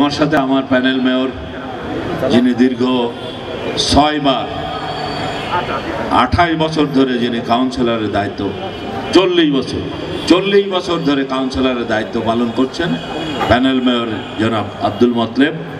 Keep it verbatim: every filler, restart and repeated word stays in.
আমার সাথে আমার প্যানেল মেয়র যিনি দীর্ঘ ছয়বার আঠাশ বছর ধরে যিনি কাউন্সিলরের দায়িত্ব চল্লিশ বছর চল্লিশ বছর ধরে কাউন্সিলরের দায়িত্ব পালন করছেন প্যানেল মেয়র জনাব আব্দুল মতলেব।